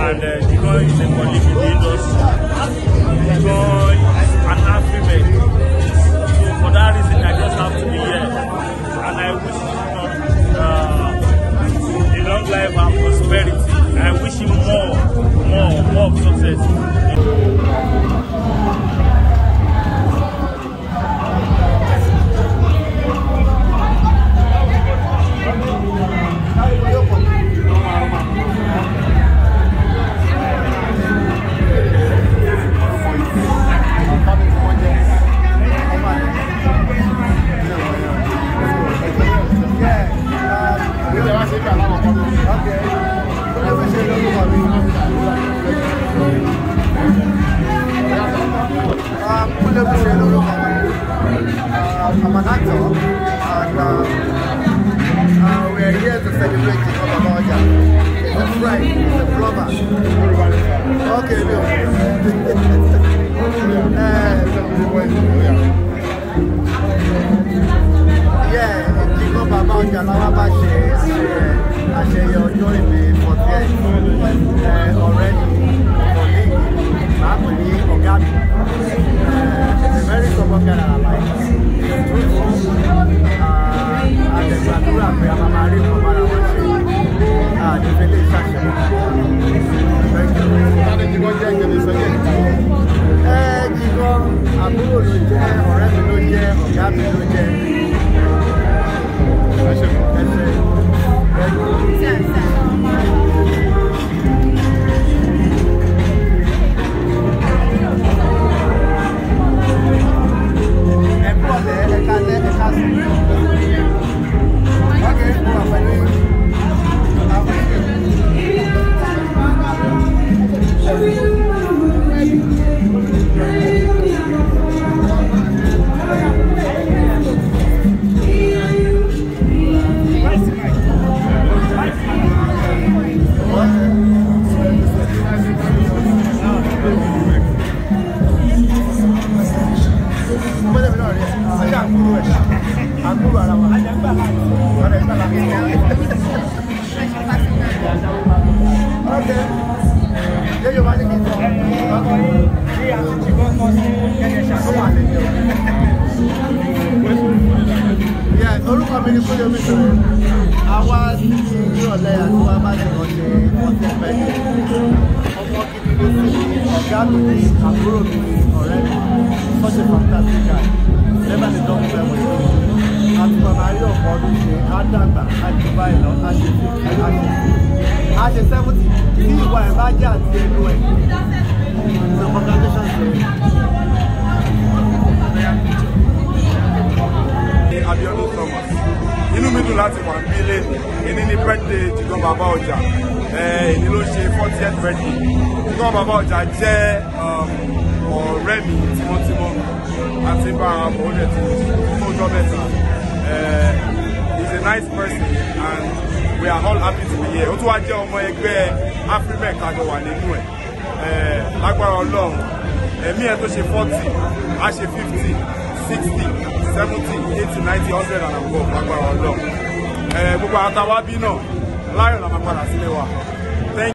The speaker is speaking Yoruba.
and Jigaan is a colleague in the industry. Jigaan is an African. So for that reason, I just have to be here. And I wish him a long life and prosperity. I wish him more success. I'm an actor, and we are here to celebrate Jigaan Babaoja. He's a friend, he's a brother. Okay, no. Yeah, Jigaan Babaoja, I share your joy for already it's a very common guy I like. He's truthful. And the Gladura we are married no matter what she the village section. Thank you. How did you go there again? Jigaan, àbúrò ló jẹ́, ọ̀rẹ́ mi ló jẹ́, ọ̀gá mi ló jẹ́. Such a fantastic guy. Never the dog well with him. And for my real body, I done that. I buy it on. I 70. This is why I'm not just doing. So congratulations to him. Abiodun Thomas. Inú mi dùn láti wà nílé ní birthday Jigaan Babaoja. Èyí ló ṣe 40th birthday. Jigaan Babaoja jẹ́ ọ̀rẹ́ mi tímọ́tímọ́ àti bá àwọn ọmọ ọdẹ tó ọjọ́ mẹ́ta. He's a nice person and we are all happy to be here. Ó tún wá jẹ́ ọmọ ẹgbẹ́ African kájọ wà nínú ẹ̀. Lágbára Ọlọ́run, ẹ̀mí ẹ̀ tó ṣe 40, á ṣe 50, 60, 70, 80, 90, 100 and above. Lágbára Ọlọ́run. Gbogbo àwọn táwa bí náà láyọ̀ la máa padà sílé wa.